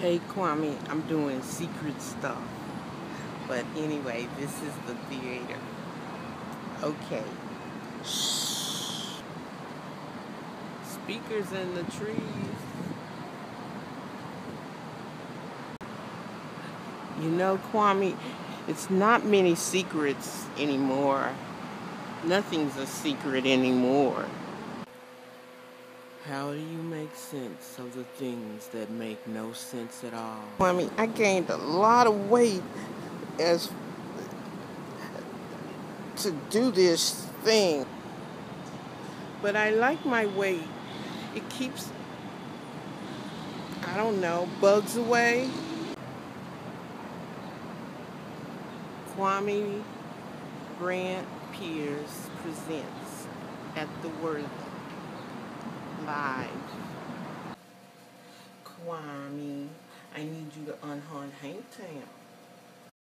Hey Kwame, I'm doing secret stuff. But anyway, this is the theater. Okay. Shh. Speakers in the trees. You know, Kwame, it's not many secrets anymore. Nothing's a secret anymore. How do you make sense of the things that make no sense at all? Kwame, I gained a lot of weight as to do this thing. But I like my weight. It keeps, I don't know, bugs away. Kwame Grant Pierce presents At the Worthy live. Kwame, I need you to unhorn Hangtown.